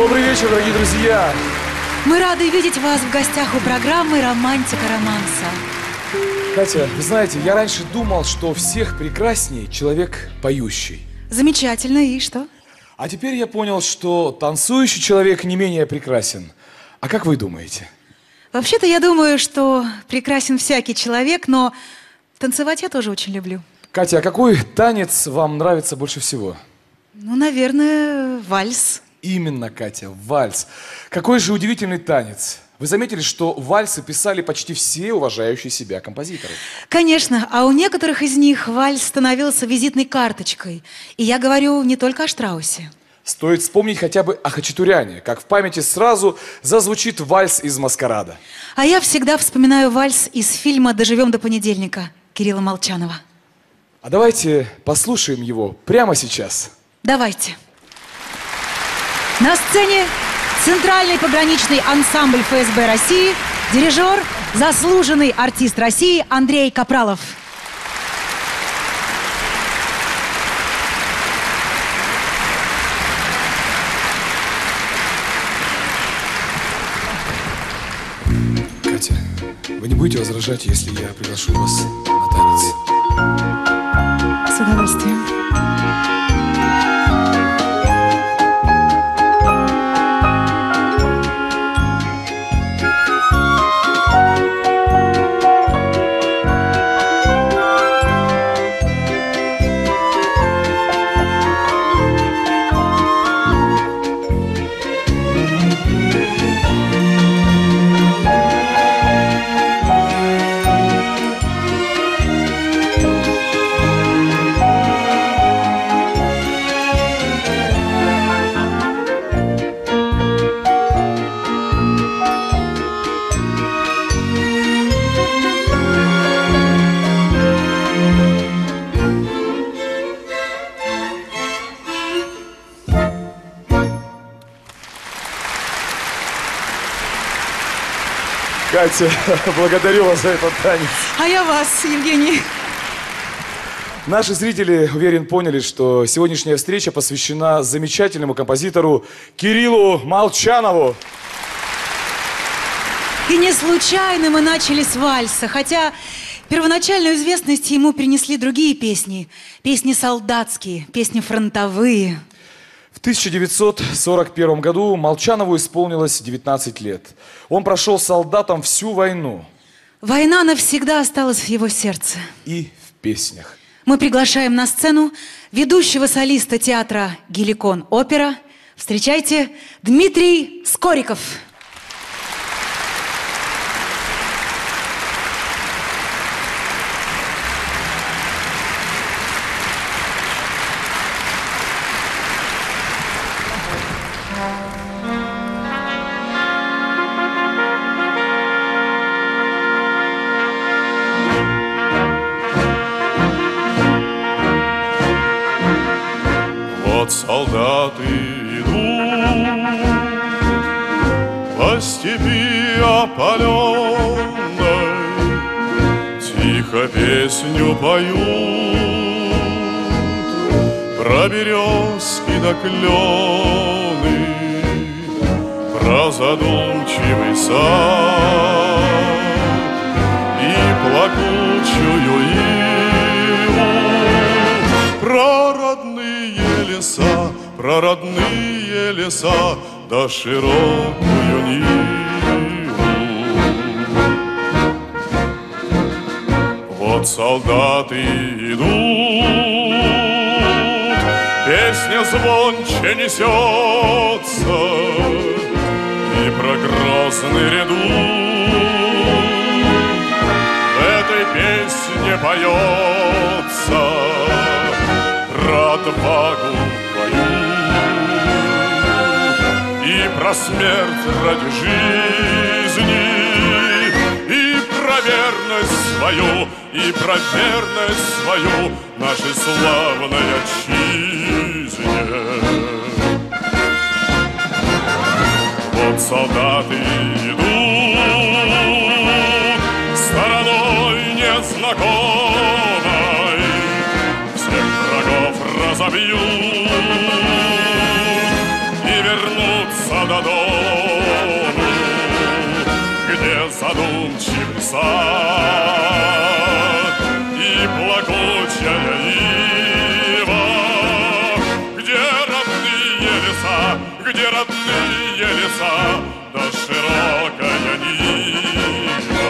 Добрый вечер, дорогие друзья! Мы рады видеть вас в гостях у программы «Романтика романса». Катя, вы знаете, я раньше думал, что всех прекраснее человек поющий. Замечательно, и что? А теперь я понял, что танцующий человек не менее прекрасен. А как вы думаете? Вообще-то я думаю, что прекрасен всякий человек, но танцевать я тоже очень люблю. Катя, а какой танец вам нравится больше всего? Ну, наверное, вальс. Именно, Катя, вальс. Какой же удивительный танец. Вы заметили, что вальсы писали почти все уважающие себя композиторы? Конечно, а у некоторых из них вальс становился визитной карточкой. И я говорю не только о Штраусе. Стоит вспомнить хотя бы о Хачатуряне, как в памяти сразу зазвучит вальс из «Маскарада». А я всегда вспоминаю вальс из фильма «Доживем до понедельника» Кирилла Молчанова. А давайте послушаем его прямо сейчас. Давайте. На сцене Центральный пограничный ансамбль ФСБ России, дирижер, заслуженный артист России Андрей Капралов. Катя, вы не будете возражать, если я приглашу вас на танец? С удовольствием. Катя, благодарю вас за этот танец. А я вас, Евгений. Наши зрители, уверен, поняли, что сегодняшняя встреча посвящена замечательному композитору Кириллу Молчанову. И не случайно мы начали с вальса, хотя первоначальную известность ему принесли другие песни. Песни солдатские, песни фронтовые. В 1941 году Молчанову исполнилось 19 лет. Он прошел солдатом всю войну. Война навсегда осталась в его сердце. И в песнях. Мы приглашаем на сцену ведущего солиста театра «Геликон Опера». Встречайте, Дмитрий Скориков. Вот солдаты идут по степи опаленной, тихо песню поют про березки да клены, про задумчивый сад и плакучую иву, про родные леса, про родные леса, да широкую Ниву. Вот солдаты идут, песня звонче несется, и про грозный редут в этой песне поется, про отвагу твою и про смерть ради жизни, и про верность свою, и про верность свою нашей славной отчизне. Вот солдаты идут стороной незнакомой, всех врагов разобьют и вернутся Дону, где задумчивый сад и плакучая ива, где родные леса, да широкая нива.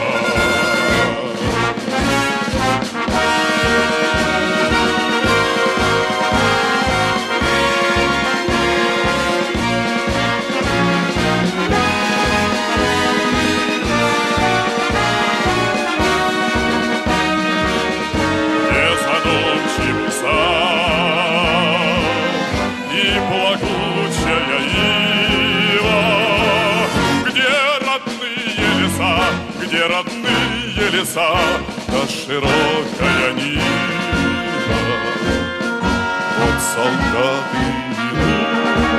Где родные леса, да широкая нива. Вот солдаты идут.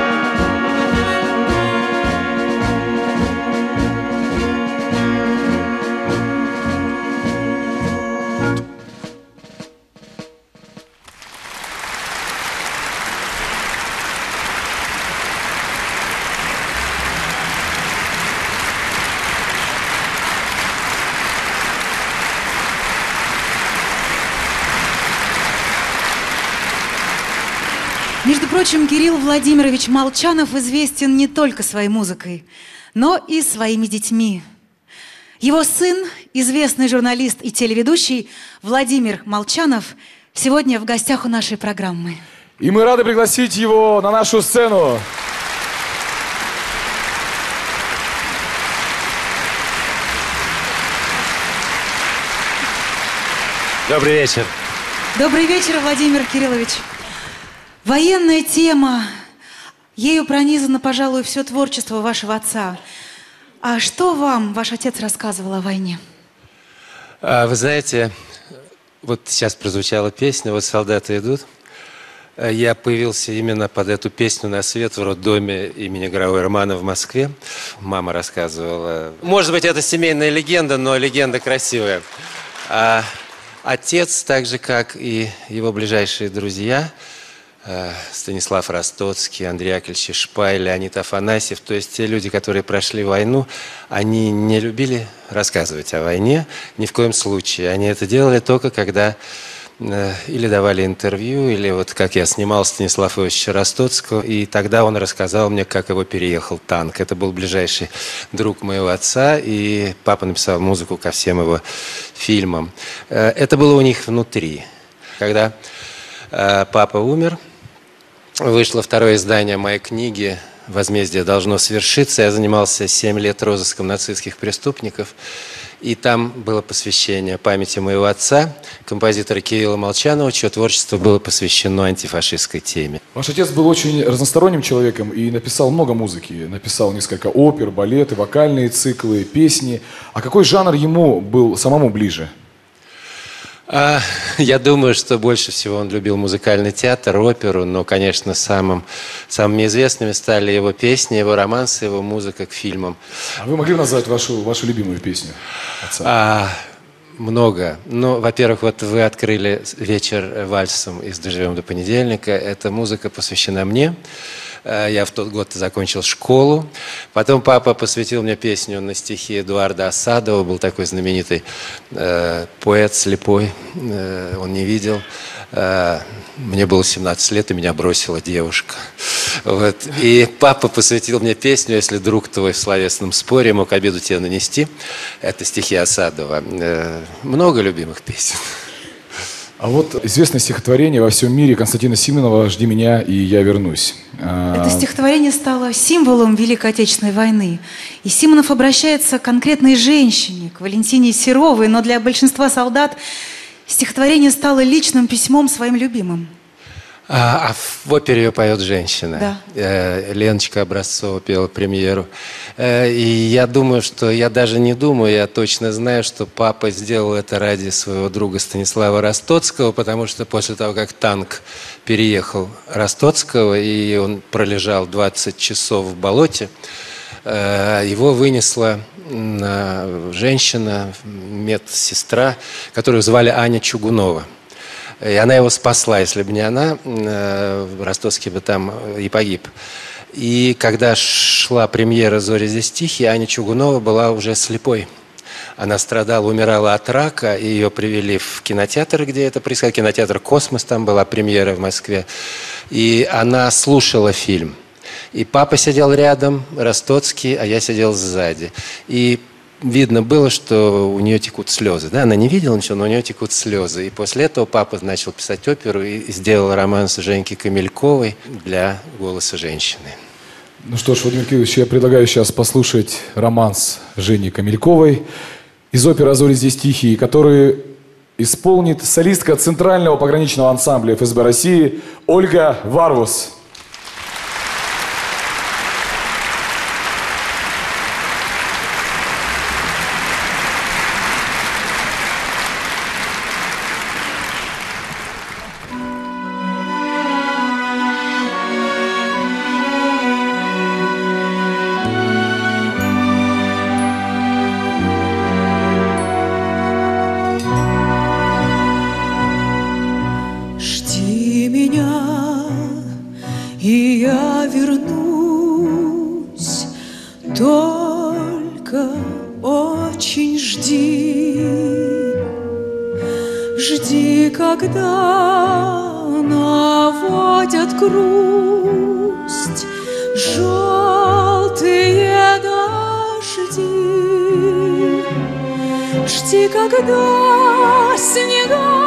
Между прочим, Кирилл Владимирович Молчанов известен не только своей музыкой, но и своими детьми. Его сын, известный журналист и телеведущий Владимир Молчанов, сегодня в гостях у нашей программы. И мы рады пригласить его на нашу сцену. Добрый вечер. Добрый вечер, Владимир Кириллович. Военная тема. Ею пронизано, пожалуй, все творчество вашего отца. А что вам ваш отец рассказывал о войне? Вы знаете, вот сейчас прозвучала песня «Вот солдаты идут». Я появился именно под эту песню на свет в роддоме имени Грауэрмана в Москве. Мама рассказывала. Может быть, это семейная легенда, но легенда красивая. А отец, так же, как и его ближайшие друзья, Станислав Ростоцкий, Андрей Яковлевич Шпай, Леонид Афанасьев, то есть те люди, которые прошли войну, они не любили рассказывать о войне ни в коем случае. Они это делали только когда или давали интервью, или вот как я снимал Станислава Иосифовича Ростоцкого, и тогда он рассказал мне, как его переехал танк. Это был ближайший друг моего отца, и папа написал музыку ко всем его фильмам. Это было у них внутри. Когда папа умер, вышло второе издание моей книги «Возмездие должно свершиться». Я занимался 7 лет розыском нацистских преступников. И там было посвящение памяти моего отца, композитора Кирилла Молчанова, чье творчество было посвящено антифашистской теме. Ваш отец был очень разносторонним человеком и написал много музыки. Написал несколько опер, балеты, вокальные циклы, песни. А какой жанр ему был самому ближе? Я думаю, что больше всего он любил музыкальный театр, оперу, но, конечно, самыми известными стали его песни, его романсы, его музыка к фильмам. А вы могли назвать вашу любимую песню отца? Много. Ну, во-первых, вот вы открыли вечер вальсом из «Доживем до понедельника». Эта музыка посвящена мне. Я в тот год закончил школу. Потом папа посвятил мне песню на стихи Эдуарда Асадова. Был такой знаменитый поэт слепой. Он не видел. Мне было 17 лет, и меня бросила девушка. Вот. И папа посвятил мне песню «Если друг твой в словесном споре мог обиду тебе нанести». Это стихи Асадова. Много любимых песен. А вот известное стихотворение во всем мире Константина Симонова «Жди меня, и я вернусь». Это стихотворение стало символом Великой Отечественной войны. И Симонов обращается к конкретной женщине, к Валентине Серовой, но для большинства солдат стихотворение стало личным письмом своим любимым. А в опере ее поет женщина. Да. Леночка Образцова пела премьеру. И я думаю, что я даже не думаю, я точно знаю, что папа сделал это ради своего друга Станислава Ростоцкого, потому что после того, как танк переехал Ростоцкого, и он пролежал 20 часов в болоте, его вынесла женщина, медсестра, которую звали Аня Чугунова. И она его спасла. Если бы не она, Ростоцкий бы там и погиб. И когда шла премьера «Зори здесь тихие», Аня Чугунова была уже слепой. Она страдала, умирала от рака, и ее привели в кинотеатр, где это происходило. Кинотеатр «Космос», там была премьера в Москве. И она слушала фильм. И папа сидел рядом, Ростоцкий, а я сидел сзади. И видно было, что у нее текут слезы. Да, она не видела ничего, но у нее текут слезы. И после этого папа начал писать оперу и сделал романс Женьки Камельковой для «Голоса женщины». Ну что ж, Владимир Кириллович, я предлагаю сейчас послушать романс Жени Камельковой из оперы «А зори здесь тихие», который исполнит солистка Центрального пограничного ансамбля ФСБ России Ольга Варвус. И я вернусь, только очень жди. Жди, когда наводят грусть желтые дожди. Жди, когда снега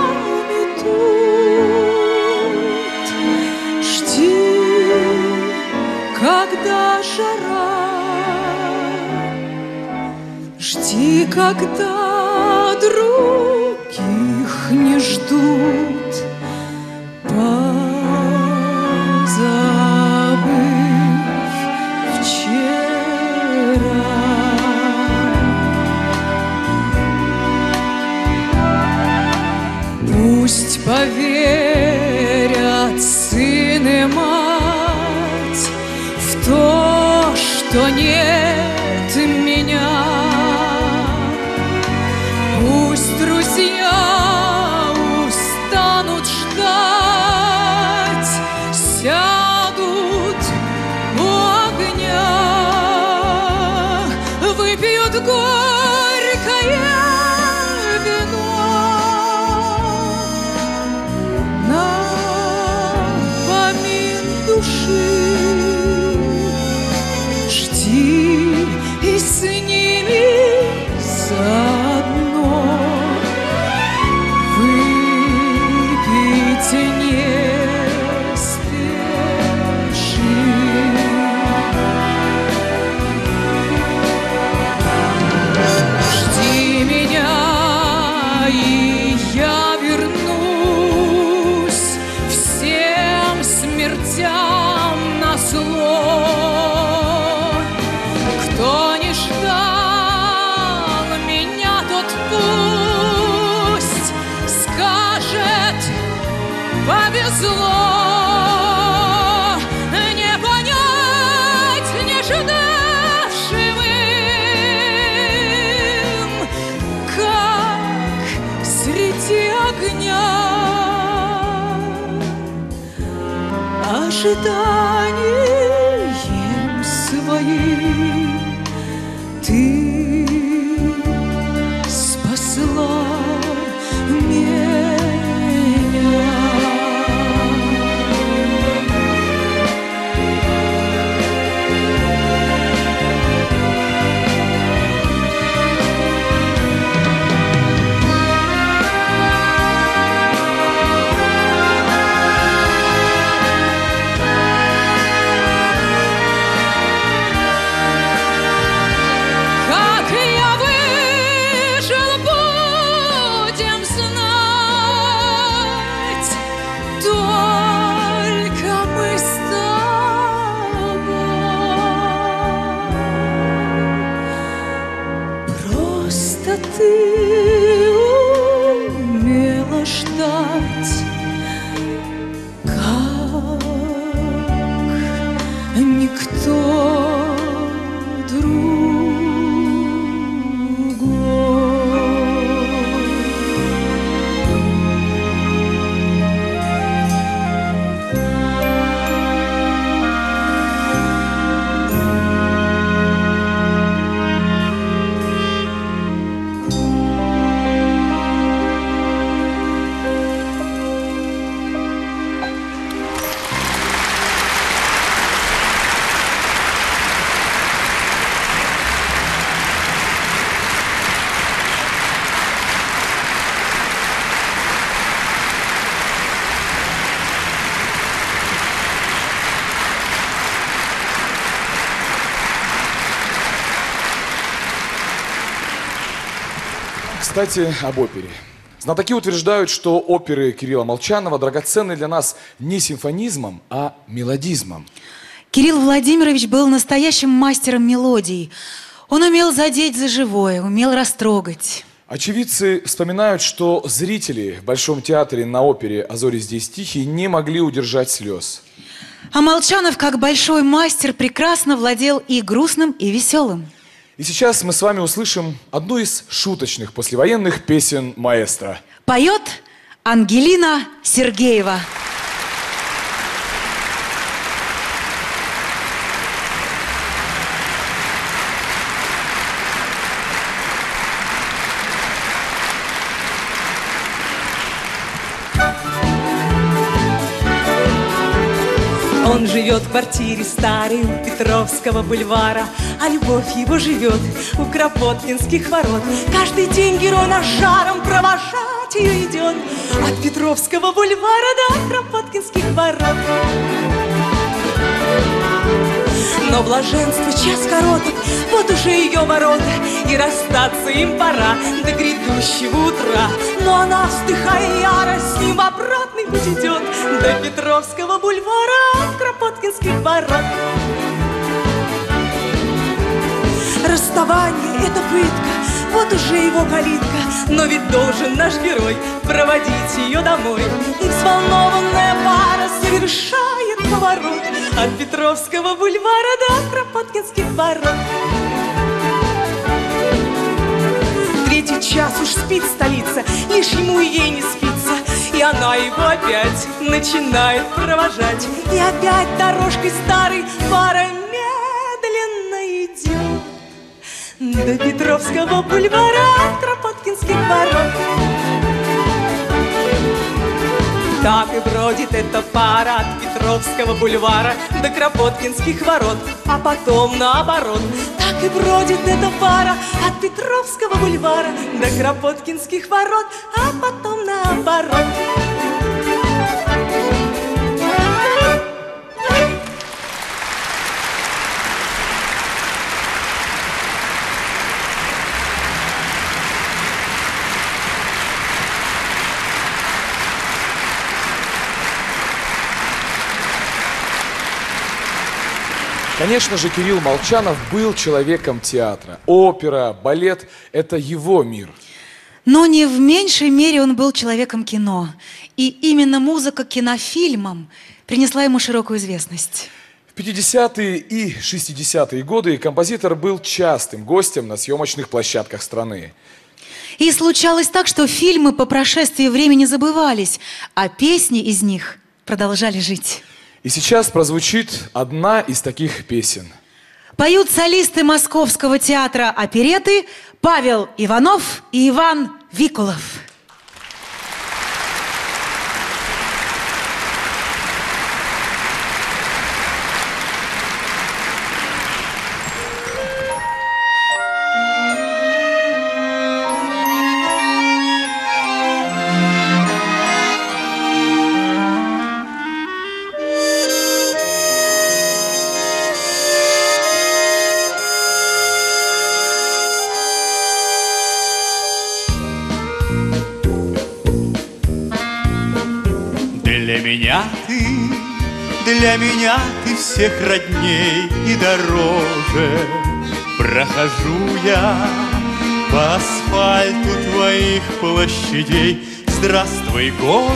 когда жара, жди, когда других не ждут, позабыв вчера. Пусть поверят сын и мать в то, что нет меня. Пусть друзья устанут ждать, сядут у огня, выпьют горькое вино, напомин души. И с ними заодно выпейте, не спеши. Жди меня, и я вернусь всем смертям назло. Кто не ждал меня, тот пусть скажет: повезло. Не понять не ждавшим им, как среди огня ожиданием своим ты спасла меня. Ты умела ждать, как никто другой. Кстати, об опере. Знатоки утверждают, что оперы Кирилла Молчанова драгоценны для нас не симфонизмом, а мелодизмом. Кирилл Владимирович был настоящим мастером мелодий. Он умел задеть за живое, умел растрогать. Очевидцы вспоминают, что зрители в Большом театре на опере «А зори здесь тихие» не могли удержать слез. А Молчанов, как большой мастер, прекрасно владел и грустным, и веселым. И сейчас мы с вами услышим одну из шуточных послевоенных песен маэстро. Поет Ангелина Сергеева. Он живет в квартире старой у Петровского бульвара, а любовь его живет у Кропоткинских ворот. Каждый день герой наш жаром провожать ее идет от Петровского бульвара до Кропоткинских ворот. Но блаженство час короток, вот уже ее ворота, и расстаться им пора до грядущего утра. Но она, вздыхая яро, с ним в обратный путь идет до Петровского бульвара от Кропоткинских ворот. Расставание — это пытка, вот уже его калитка, но ведь должен наш герой проводить ее домой. И взволнованная пара совершает поворот от Петровского бульвара до Кропоткинских ворот. Третий час уж спит столица, лишь ему и ей не спится, и она его опять начинает провожать. И опять дорожкой старой пара медленно идет до Петровского бульвара от Кропоткинских ворот. Так и бродит эта пара от Петровского бульвара до Кропоткинских ворот, а потом наоборот. Так и бродит эта пара от Петровского бульвара до Кропоткинских ворот, а потом наоборот. Конечно же, Кирилл Молчанов был человеком театра. Опера, балет – это его мир. Но не в меньшей мере он был человеком кино. И именно музыка к кинофильмам принесла ему широкую известность. В 50-е и 60-е годы композитор был частым гостем на съемочных площадках страны. И случалось так, что фильмы по прошествии времени забывались, а песни из них продолжали жить. И сейчас прозвучит одна из таких песен. Поют солисты Московского театра оперетты Павел Иванов и Иван Викулов. Для меня ты всех родней и дороже. Прохожу я по асфальту твоих площадей. Здравствуй,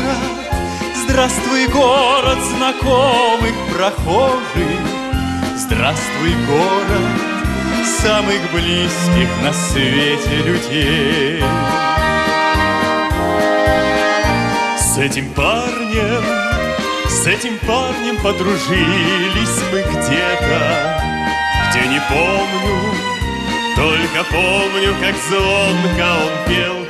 город знакомых прохожих. Здравствуй, город самых близких на свете людей. С этим парнем подружились мы где-то, где не помню, только помню, как звонко он пел.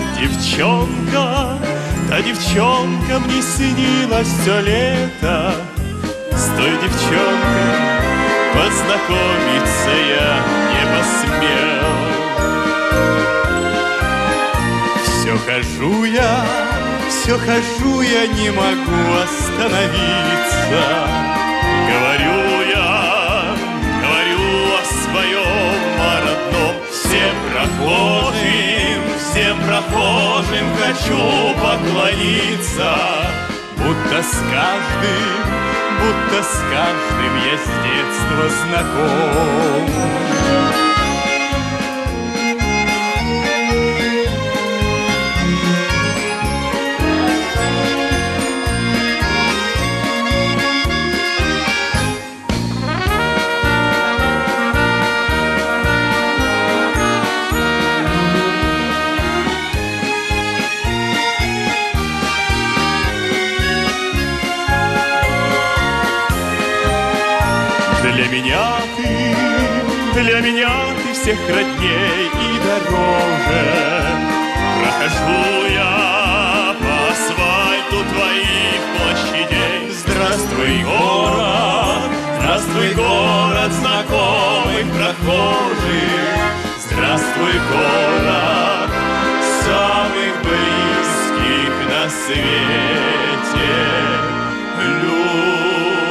Та девчонка мне снилась все лето. С той девчонкой познакомиться я не посмел. Все хожу я, не могу остановиться. Говорю о своем, о родном. Всем прохожим хочу поклониться, будто с каждым я с детства знаком. Для меня ты всех родней и дороже. Прохожу я по асфальту твоих площадей. Здравствуй, город знакомых прохожих. Здравствуй, город самых близких на свете людей.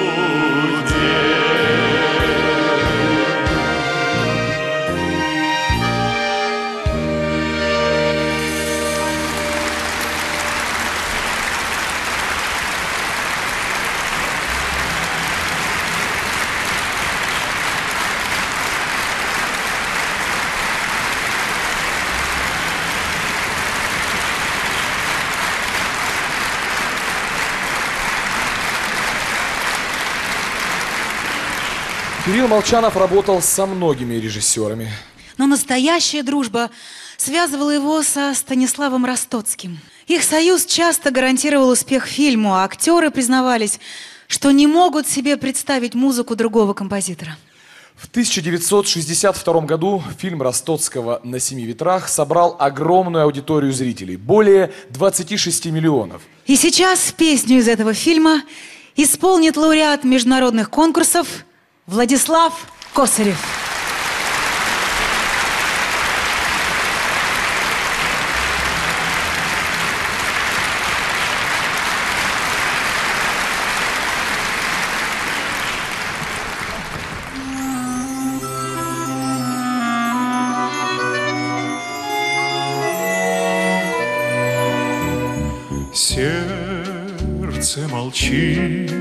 Кирилл Молчанов работал со многими режиссерами. Но настоящая дружба связывала его со Станиславом Ростоцким. Их союз часто гарантировал успех фильму, а актеры признавались, что не могут себе представить музыку другого композитора. В 1962 году фильм Ростоцкого «На семи ветрах» собрал огромную аудиторию зрителей, более 26 миллионов. И сейчас песню из этого фильма исполнит лауреат международных конкурсов Владислав Косарев. Сердце молчит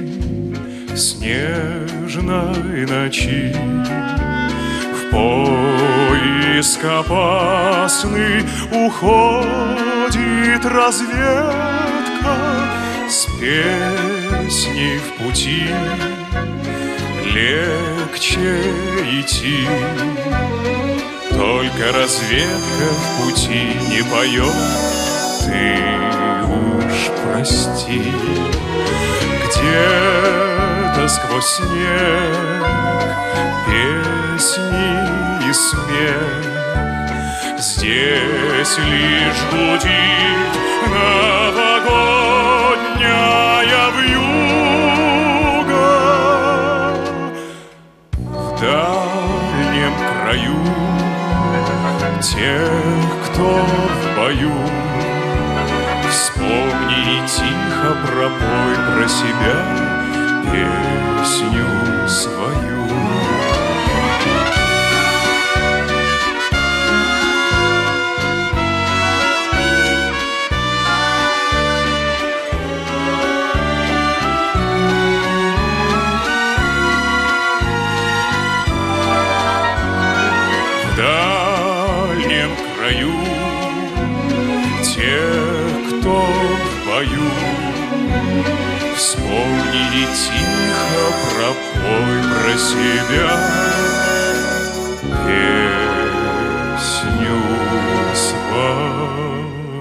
снежной ночи, в поиск опасный уходит разведка, с песней в пути легче идти. Только разведка в пути не поет, ты уж прости. Где-то сквозь снег песни и смех, здесь лишь гудит новогодняя вьюга. В дальнем краю тех, кто в бою, вспомни и тихо пропой про себя песню свою. В дальнем краю тех, кто в бою, вспомни и тихо пропой про себя песню свою.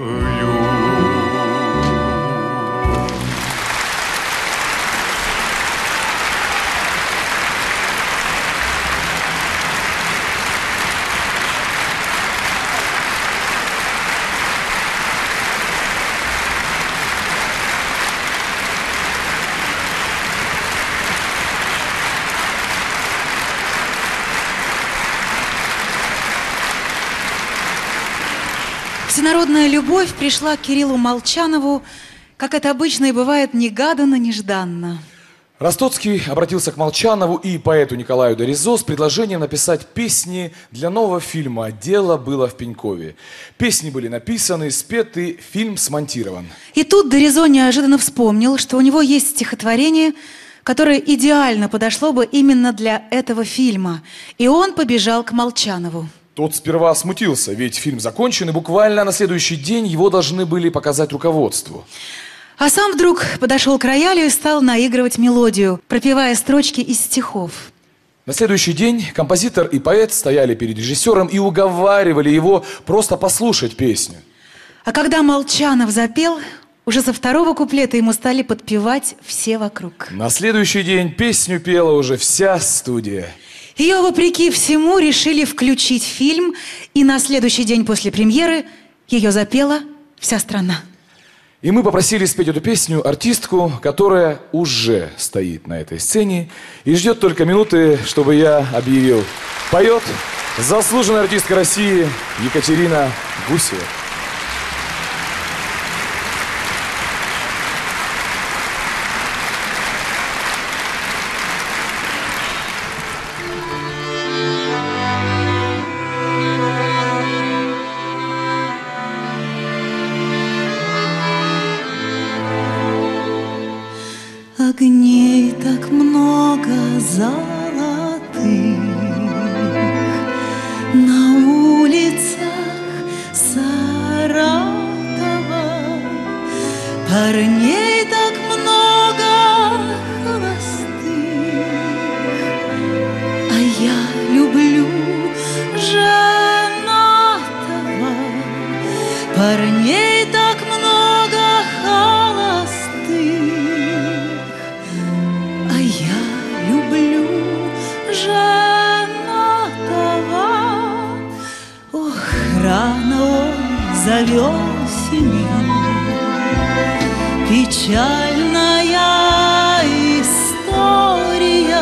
Всенародная любовь пришла к Кириллу Молчанову, как это обычно и бывает, негаданно, нежданно. Ростоцкий обратился к Молчанову и поэту Николаю Доризо с предложением написать песни для нового фильма «Дело было в Пенькове». Песни были написаны, спеты, фильм смонтирован. И тут Доризо неожиданно вспомнил, что у него есть стихотворение, которое идеально подошло бы именно для этого фильма. И он побежал к Молчанову. Тот сперва смутился, ведь фильм закончен, и буквально на следующий день его должны были показать руководству. А сам вдруг подошел к роялю и стал наигрывать мелодию, пропевая строчки из стихов. На следующий день композитор и поэт стояли перед режиссером и уговаривали его просто послушать песню. А когда Молчанов запел, уже со второго куплета ему стали подпевать все вокруг. На следующий день песню пела уже вся студия. Ее, вопреки всему, решили включить в фильм, и на следующий день после премьеры ее запела вся страна. И мы попросили спеть эту песню артистку, которая уже стоит на этой сцене и ждет только минуты, чтобы я объявил. Поет заслуженная артистка России Екатерина Гусева. Огней так много золотых на улицах Саратова, парней так много холостых, а я люблю женатого. Парней так много холостых, а я люблю женатого. Ох, рано он завел семью, печальная история.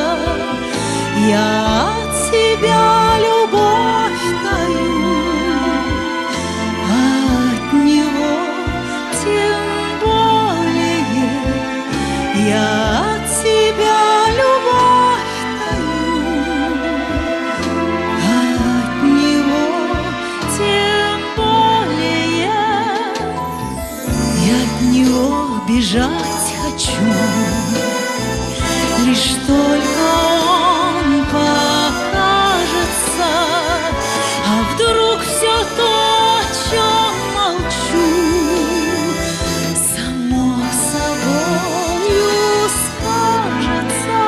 Я от тебя любовь таю, а от него тем более. Я от тебя любовь таю, а от него тем более. Я от него бежать хочу, лишь только он покажется. А вдруг все то, о чем молчу, само собою скажется.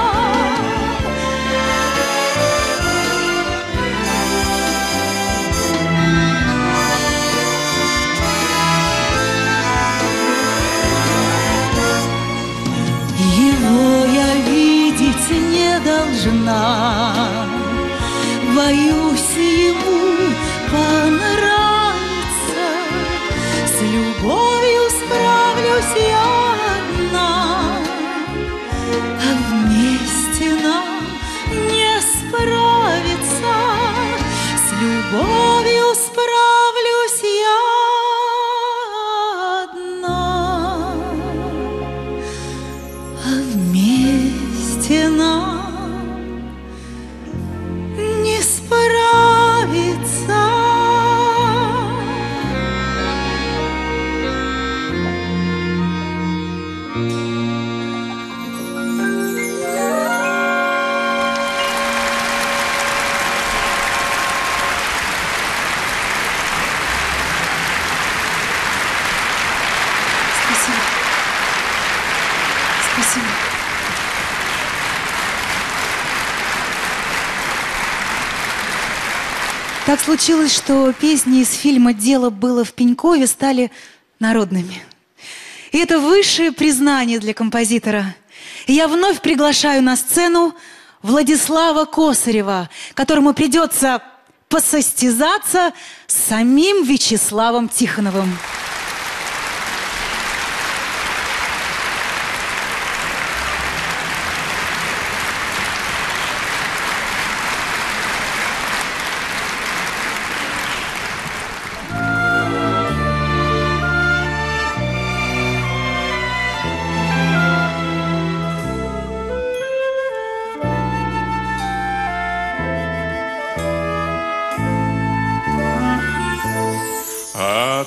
Его я видеть не должна, боюсь ему понравится. С любовью справлюсь я одна, а вместе нам не справиться. С любовью справлюсь я одна, а вместе нам не справиться. Спасибо. Спасибо. Так случилось, что песни из фильма «Дело было в Пенькове» стали народными. И это высшее признание для композитора. И я вновь приглашаю на сцену Владислава Косарева, которому придется посостязаться с самим Вячеславом Тихоновым.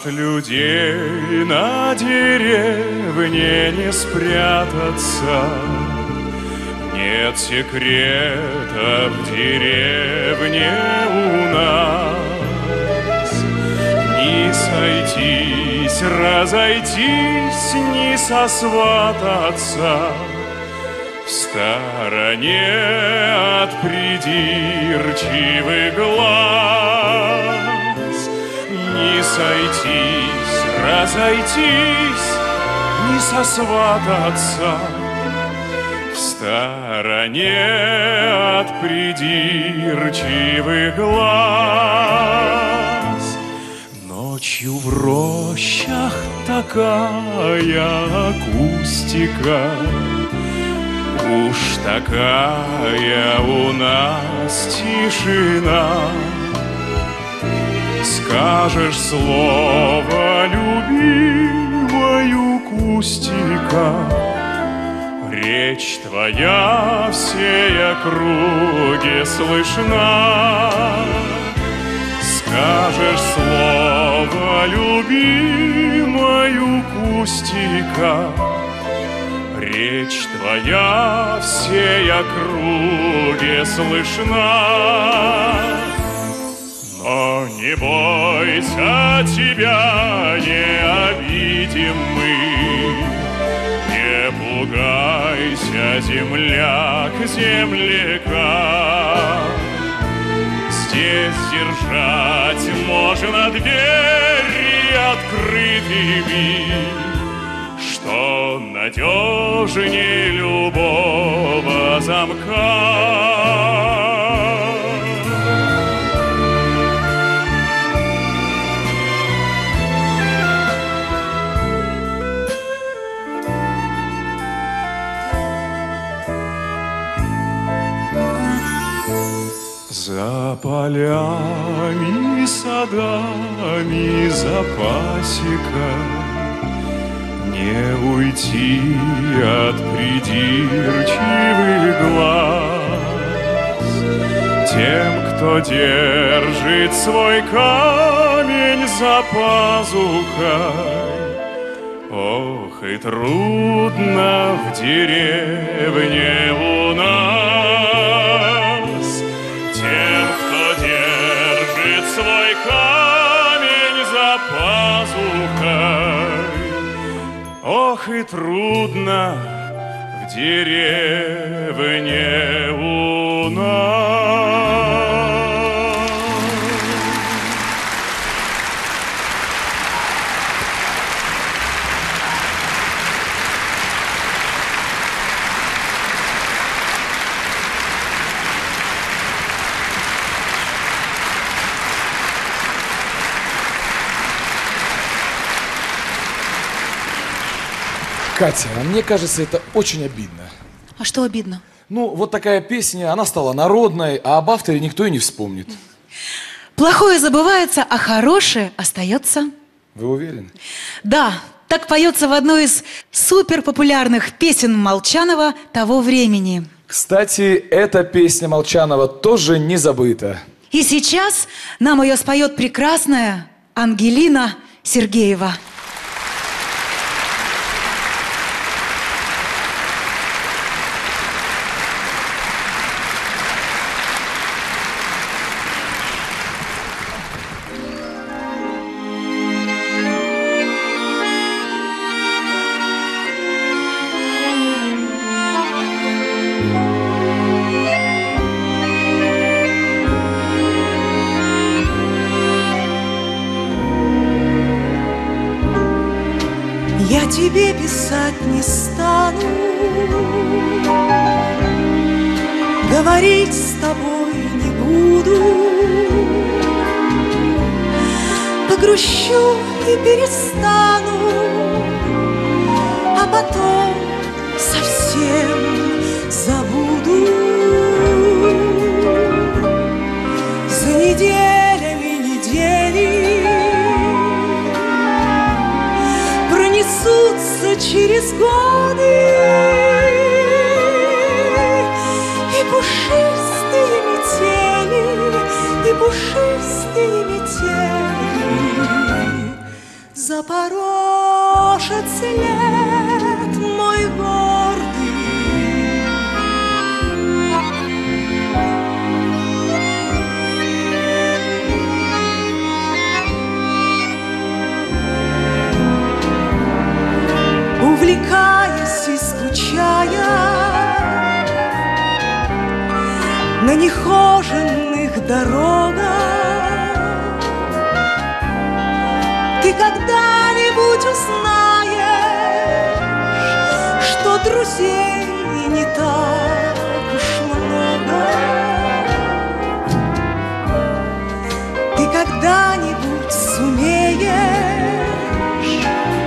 людей на деревне не спрятаться. Нет секрета в деревне у нас. Ни сойтись, разойтись, ни сосвататься. В стороне от придирчивых глаз. Ни сойтись, разойтись, ни сосвататься. В стороне от придирчивых глаз. Ночью в рощах такая акустика, уж такая у нас тишина. Скажешь слово любимою кустика, речь твоя всей округе слышна. Скажешь слово любимою кустика, речь твоя всей округе слышна. Но не бойся, тебя не обидим мы. Не пугайся, земляк, земляка. Здесь держать можно двери открытыми, что надежнее любого замка. За полями, садами, за пасекой не уйти от придирчивых глаз. Тем, кто держит свой камень за пазухой, ох, и трудно в деревне у нас. Тем, кто держит свой камень за пазухой, ох, и трудно в деревне у нас. Катя, а мне кажется, это очень обидно. А что обидно? Ну, вот такая песня, она стала народной, а об авторе никто и не вспомнит. Плохое забывается, а хорошее остается. Вы уверены? Да, так поется в одной из суперпопулярных песен Молчанова того времени. Кстати, эта песня Молчанова тоже не забыта. И сейчас нам ее споет прекрасная Ангелина Сергеева. Я тебе писать не стану, говорить с тобой не буду. Погрущу и перестану, а потом совсем забуду. За неделями недели пронесутся через годы, и пушистые метели, и пушистые метели нехоженных дорогах. Ты когда-нибудь узнаешь, что друзей не так уж много. Ты когда-нибудь сумеешь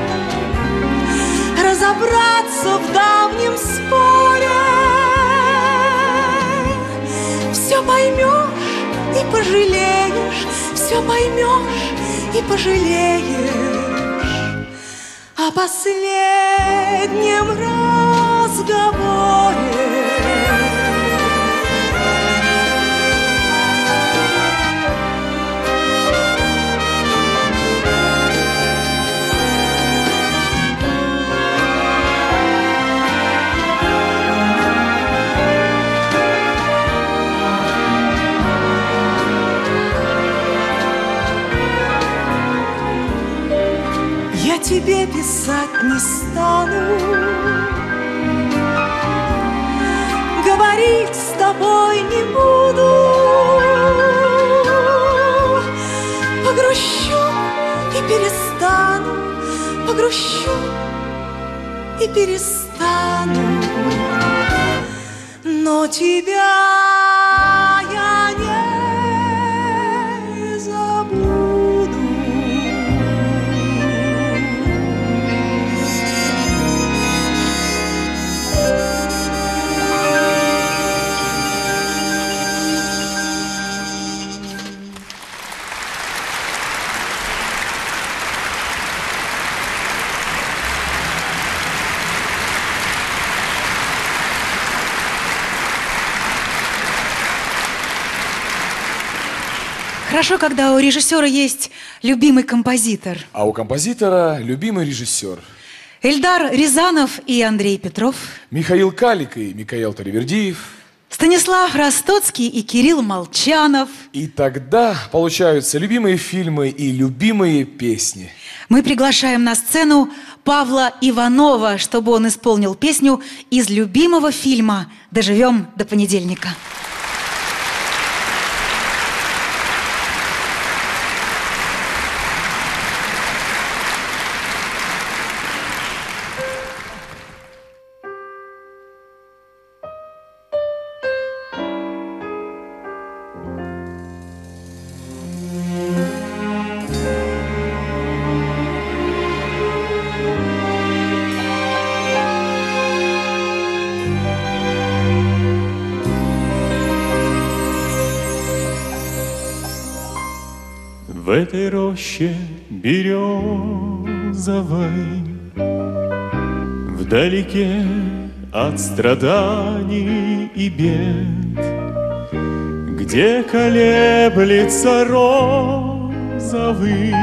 разобраться в давнем споре, все поймешь и пожалеешь, все поймешь и пожалеешь о последнем разговоре. Я тебе писать не стану, говорить с тобой не буду. Погрущу и перестану, погрущу и перестану, но тебя я не забуду. Хорошо, когда у режиссера есть любимый композитор. А у композитора любимый режиссер. Эльдар Рязанов и Андрей Петров. Михаил Калик и Микаэл Таривердиев. Станислав Ростоцкий и Кирилл Молчанов. И тогда получаются любимые фильмы и любимые песни. Мы приглашаем на сцену Павла Иванова, чтобы он исполнил песню из любимого фильма «Доживем до понедельника». В этой роще березовой, вдалеке от страданий и бед, где колеблется розовый,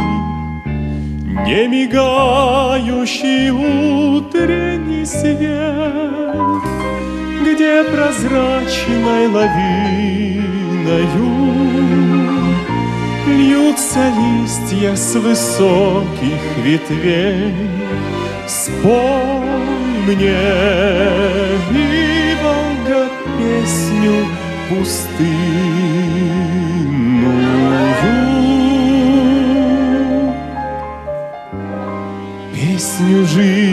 не мигающий утренний свет, где прозрачной лавиною льются листья с высоких ветвей. Спой мне, и Волга, песню пустынную, песню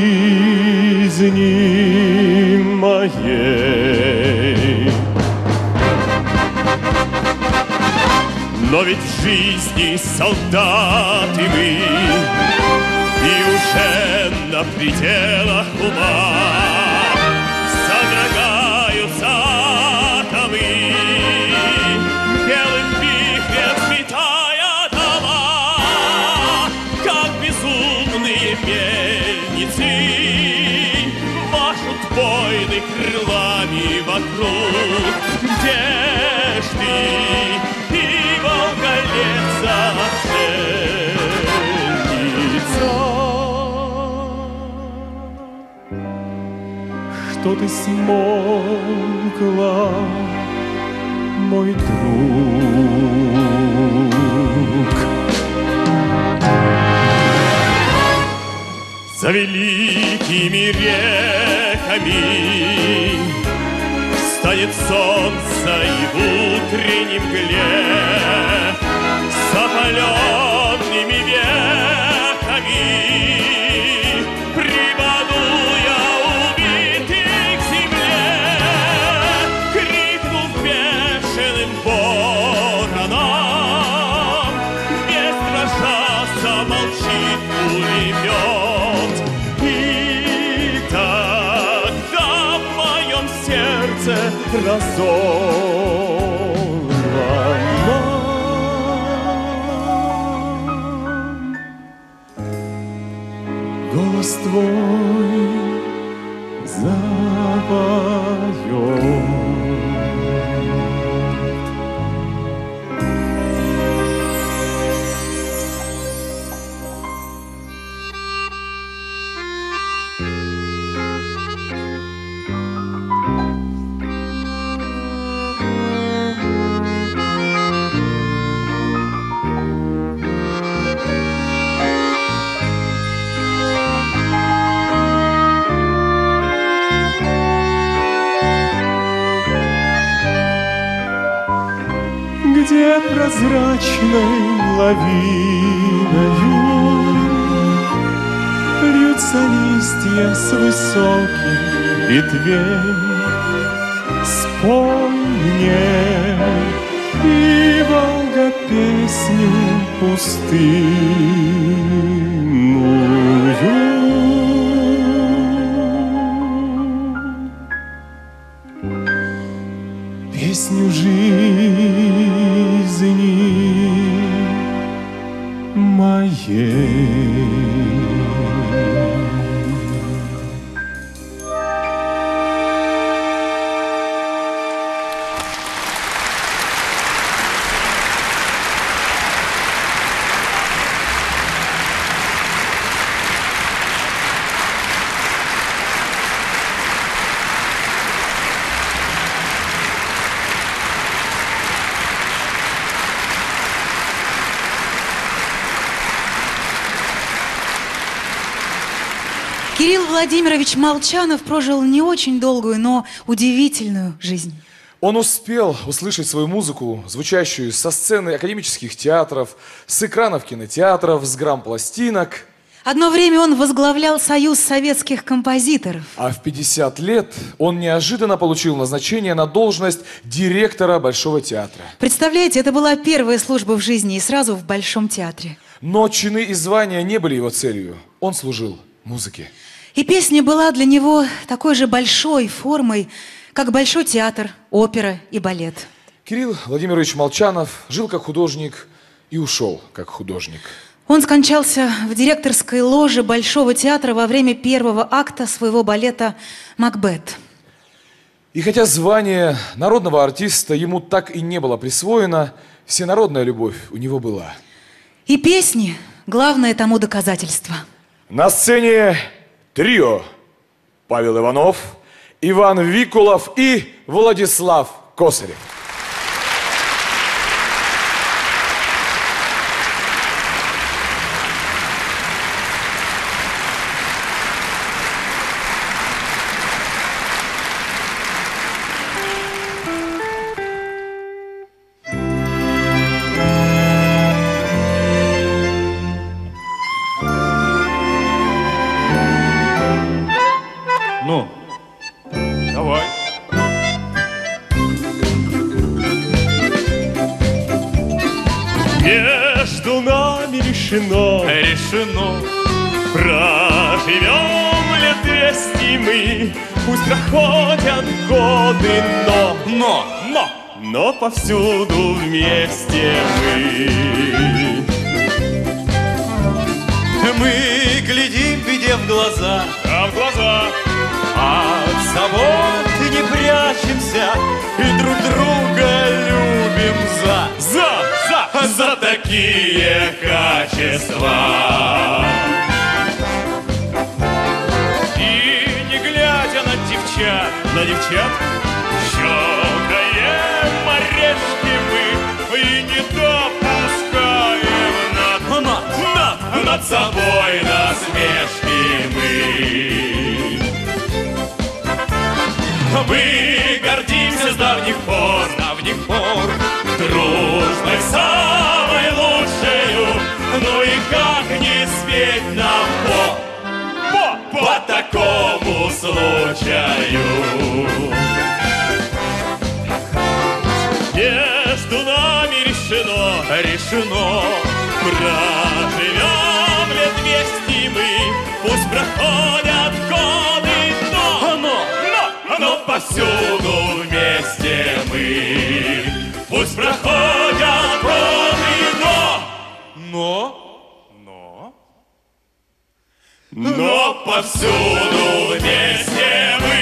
жизни моей. Но ведь в жизни солдаты мы, и уже на пределах ума содрогаются атомы, белым вихрем сметая дома, как безумные мельницы машут войны крылами вокруг. Где ж ты? Что ты смолкла, мой друг? За великими реками станет солнце и в утренней мгле с опаленными веками припаду я убитый к земле, крикнув бешеным вороном, без дрожа молчит пулемет. И тогда в моем сердце разорвано голос твой запоет. Где прозрачной лавиною льются листья с высоких ветвей, спой мне, и Волга песню пустынную. Песню жизни моей. Кирилл Владимирович Молчанов прожил не очень долгую, но удивительную жизнь. Он успел услышать свою музыку, звучащую со сцены академических театров, с экранов кинотеатров, с грампластинок. Одно время он возглавлял Союз советских композиторов. А в 50 лет он неожиданно получил назначение на должность директора Большого театра. Представляете, это была первая служба в жизни и сразу в Большом театре. Но чины и звания не были его целью. Он служил музыке. И песня была для него такой же большой формой, как Большой театр, опера и балет. Кирилл Владимирович Молчанов жил как художник и ушел как художник. Он скончался в директорской ложе Большого театра во время первого акта своего балета «Макбет». И хотя звание народного артиста ему так и не было присвоено, всенародная любовь у него была. И песни – главное тому доказательство. На сцене трио: Павел Иванов, Иван Викулов и Владислав Косарев. Ну, давай. Между нами решено, проживем лет 200 мы, пусть проходят годы, но повсюду вместе мы. Мы глядим беде в глаза, От забот не прячемся и друг друга любим за такие качества. И не глядя на девчат, щелкаем орешки мы и не допускаем над собой насмешки мы. Мы гордимся давних пор, дружбой самой лучшею, ну и как не спеть нам по такому случаю. Между нами решено, проживем лет 200 мы, пусть проходят годы, но повсюду вместе мы. Пусть проходят годы, но повсюду вместе мы.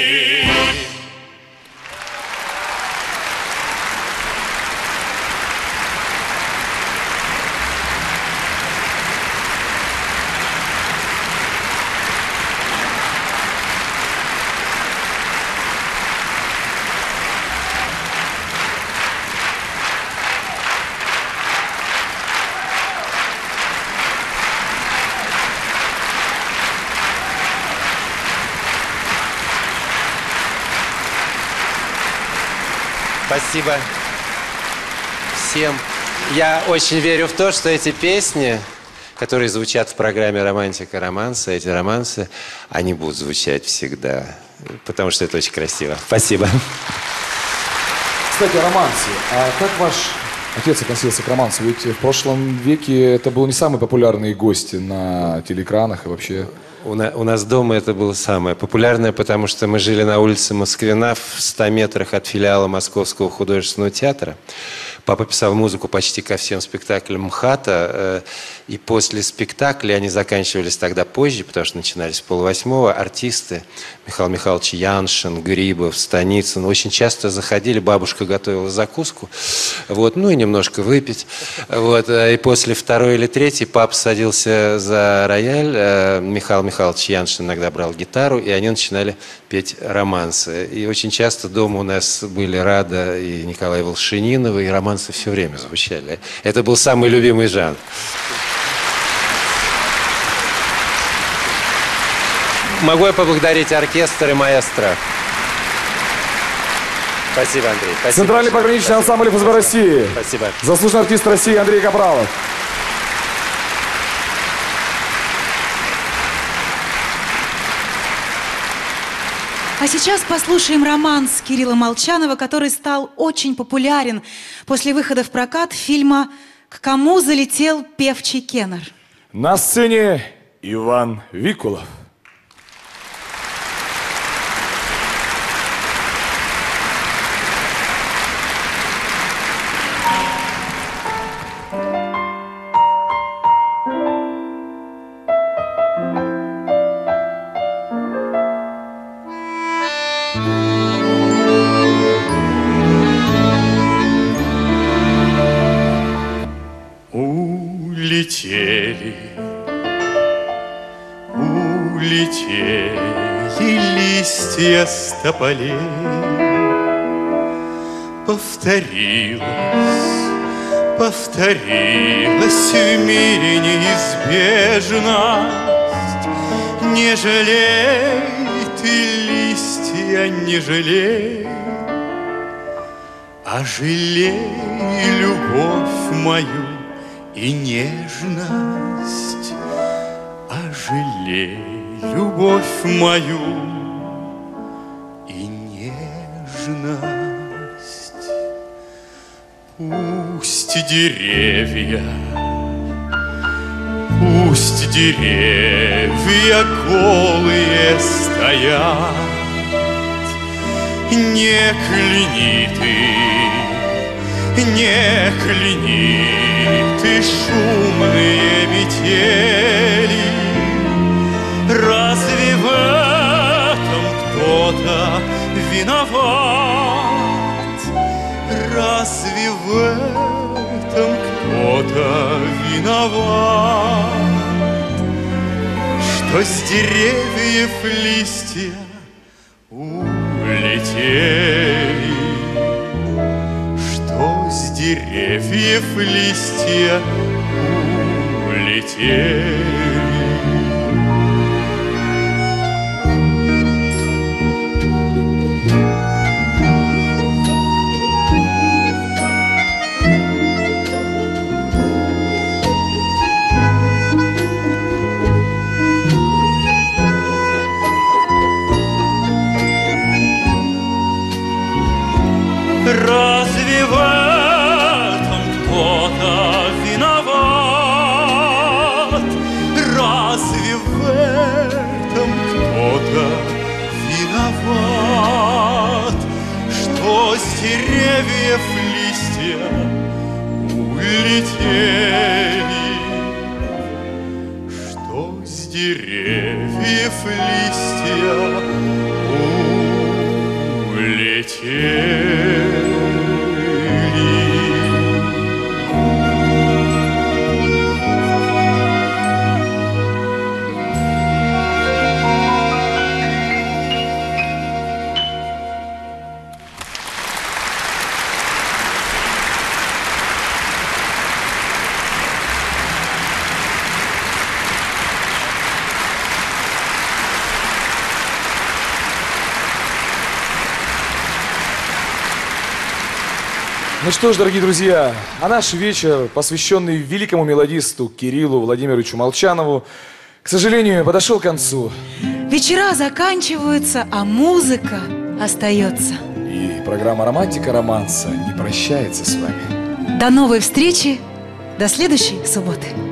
Спасибо всем. Я очень верю в то, что эти песни, которые звучат в программе «Романтика романса», эти романсы, они будут звучать всегда, потому что это очень красиво. Спасибо. Кстати, о романсе. А как ваш отец относился к романсу? Ведь в прошлом веке это был не самый популярный гость на телеэкранах и вообще... У нас дома это было самое популярное, потому что мы жили на улице Москвина в 100 метрах от филиала Московского художественного театра. Папа писал музыку почти ко всем спектаклям МХАТа. И после спектаклей, они заканчивались тогда позже, потому что начинались в 7:30, артисты Михаил Михайлович Яншин, Грибов, Станицын очень часто заходили, бабушка готовила закуску, вот, ну и немножко выпить. Вот, и после 2-й или 3-й папа садился за рояль, Михаил Михайлович Яншин иногда брал гитару, и они начинали петь романсы. И очень часто дома у нас были Рада и Николай Волшининовы, и романсы все время звучали. Это был самый любимый жанр. Могу я поблагодарить оркестр и маэстро? Спасибо, Андрей. Спасибо. Центральный пограничный ансамбль ФСБ России. Спасибо. Заслуженный артист России Андрей Капралов. А сейчас послушаем романс Кирилла Молчанова, который стал очень популярен после выхода в прокат фильма «К кому залетел певчий кенар». На сцене Иван Викулов. Улетели листья с тополей, повторилась в мире неизбежность. Не жалей ты листья, не жалей, а жалей любовь мою и нежность, а жалей любовь мою и нежность. Пусть деревья голые стоят, не кляни ты шумные метели. Разве в этом кто-то виноват? Разве в этом кто-то виноват? Что с деревьев листья улетели, что с деревьев листья улетели. Разве в этом кто-то виноват? Разве в этом кто-то виноват? Что с деревьев листья улетели? Что с деревьев листья улетели? Ну что ж, дорогие друзья, а наш вечер, посвященный великому мелодисту Кириллу Владимировичу Молчанову, к сожалению, подошел к концу. Вечера заканчиваются, а музыка остается. И программа «Романтика романса» не прощается с вами. До новой встречи, до следующей субботы.